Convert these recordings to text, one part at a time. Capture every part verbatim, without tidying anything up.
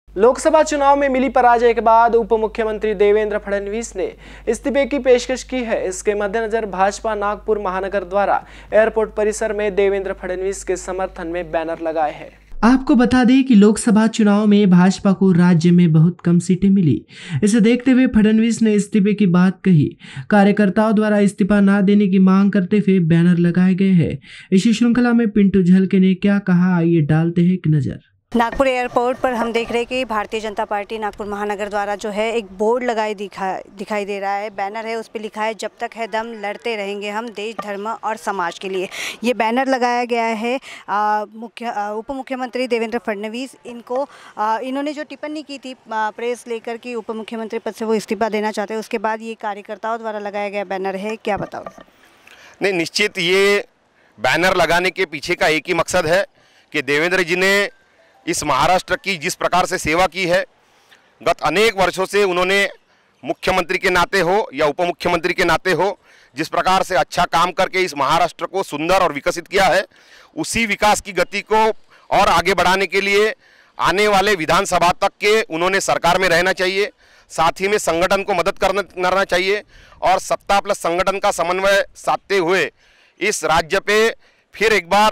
लोकसभा चुनाव में मिली पराजय के बाद उप मुख्यमंत्री देवेंद्र फडणवीस ने इस्तीफे की पेशकश की है। इसके मद्देनजर भाजपा नागपुर महानगर द्वारा एयरपोर्ट परिसर में देवेंद्र फडणवीस के समर्थन में बैनर लगाए हैं। आपको बता दें कि लोकसभा चुनाव में भाजपा को राज्य में बहुत कम सीटें मिली। इसे देखते हुए फडणवीस ने इस्तीफे की बात कही। कार्यकर्ताओं द्वारा इस्तीफा न देने की मांग करते हुए बैनर लगाए गए हैं। इसी श्रृंखला में पिंटू झलके ने क्या कहा, आइए डालते हैं एक नजर। नागपुर एयरपोर्ट पर हम देख रहे हैं कि भारतीय जनता पार्टी नागपुर महानगर द्वारा जो है एक बोर्ड लगाई दिखा दिखाई दे रहा है। बैनर है, उस पर लिखा है जब तक है दम लड़ते रहेंगे हम देश धर्म और समाज के लिए। ये बैनर लगाया गया है आ, मुख्य उप मुख्यमंत्री देवेंद्र फडणवीस इनको आ, इन्होंने जो टिप्पणी की थी आ, प्रेस लेकर कि उप मुख्यमंत्री पद से वो इस्तीफा देना चाहते हैं, उसके बाद ये कार्यकर्ताओं द्वारा लगाया गया बैनर है। क्या बताओ? नहीं, निश्चित ये बैनर लगाने के पीछे का एक ही मकसद है कि देवेंद्र जी ने इस महाराष्ट्र की जिस प्रकार से सेवा की है, गत अनेक वर्षों से उन्होंने मुख्यमंत्री के नाते हो या उप मुख्यमंत्री के नाते हो जिस प्रकार से अच्छा काम करके इस महाराष्ट्र को सुंदर और विकसित किया है, उसी विकास की गति को और आगे बढ़ाने के लिए आने वाले विधानसभा तक के उन्होंने सरकार में रहना चाहिए। साथ ही में संगठन को मदद करना करना चाहिए और सत्ता प्लस संगठन का समन्वय साधते हुए इस राज्य पे फिर एक बार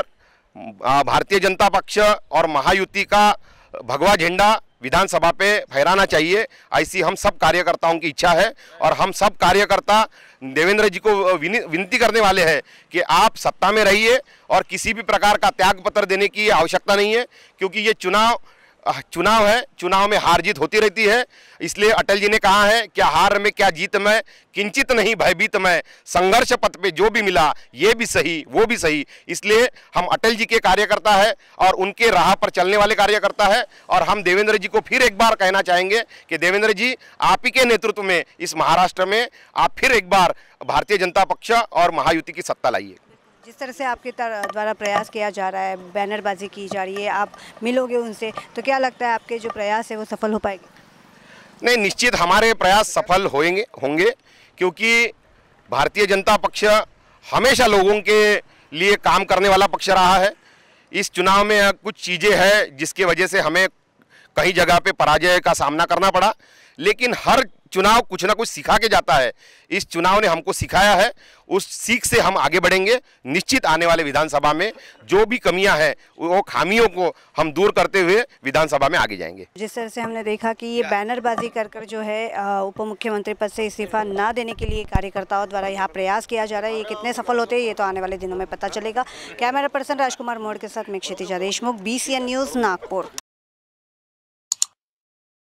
भारतीय जनता पक्ष और महायुति का भगवा झंडा विधानसभा पे फहराना चाहिए। ऐसी हम सब कार्यकर्ताओं की इच्छा है और हम सब कार्यकर्ता देवेंद्र जी को विनती करने वाले हैं कि आप सत्ता में रहिए और किसी भी प्रकार का त्याग पत्र देने की आवश्यकता नहीं है, क्योंकि ये चुनाव चुनाव है, चुनाव में हार जीत होती रहती है। इसलिए अटल जी ने कहा है क्या हार में क्या जीत में, किंचित नहीं भयभीत में, संघर्ष पथ पे जो भी मिला ये भी सही वो भी सही। इसलिए हम अटल जी के कार्यकर्ता है और उनके राह पर चलने वाले कार्यकर्ता है और हम देवेंद्र जी को फिर एक बार कहना चाहेंगे कि देवेंद्र जी आप ही के नेतृत्व में इस महाराष्ट्र में आप फिर एक बार भारतीय जनता पक्ष और महायुति की सत्ता लाइए। जिस तरह से आपके द्वारा प्रयास किया जा रहा है, बैनरबाजी की जा रही है, आप मिलोगे उनसे, तो क्या लगता है आपके जो प्रयास है वो सफल हो पाएंगे? नहीं, निश्चित हमारे प्रयास सफल होंगे होंगे क्योंकि भारतीय जनता पक्ष हमेशा लोगों के लिए काम करने वाला पक्ष रहा है। इस चुनाव में कुछ चीज़ें हैं जिसकी वजह से हमें कई जगह पे पराजय का सामना करना पड़ा, लेकिन हर चुनाव कुछ ना कुछ सिखा के जाता है। इस चुनाव ने हमको सिखाया है, उस सीख से हम आगे बढ़ेंगे। निश्चित आने वाले विधानसभा में जो भी कमियां हैं वो खामियों को हम दूर करते हुए विधानसभा में आगे जाएंगे। जिस तरह से हमने देखा कि ये बैनरबाजी कर कर जो है उप मुख्यमंत्री पद से इस्तीफा ना देने के लिए कार्यकर्ताओं द्वारा यहाँ प्रयास किया जा रहा है। ये कितने सफल होते हैं ये तो आने वाले दिनों में पता चलेगा। कैमरा पर्सन राजकुमार मोड़ के साथ मैं Kshitija Deshmukh, B C N news Nagpur.